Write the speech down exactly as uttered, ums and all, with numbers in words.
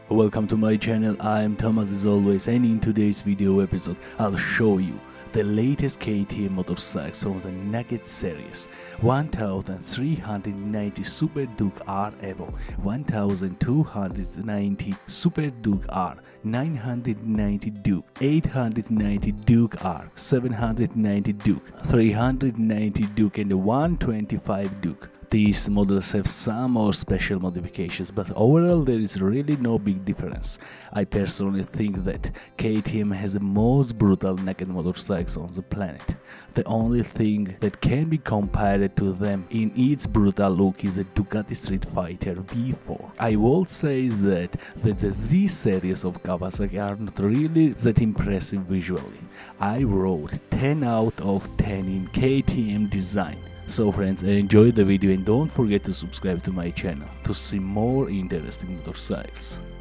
Welcome to my channel. I am Thomas as always, and in today's video episode I'll show you the latest K T M motorcycles from the Nugget series: one thousand three hundred ninety Super Duke R Evo, one thousand two hundred ninety Super Duke R, nine hundred ninety Duke, eight hundred ninety Duke R, seven hundred ninety Duke, three hundred ninety Duke, and one twenty-five Duke. These models have some more special modifications, but overall there is really no big difference. I personally think that K T M has the most brutal naked motorcycles on the planet. The only thing that can be compared to them in its brutal look is the Ducati Street Fighter V four. I will say that, that the Z series of Kawasaki are not really that impressive visually. I wrote ten out of ten in K T M design. So friends, enjoy the video and don't forget to subscribe to my channel to see more interesting motorcycles.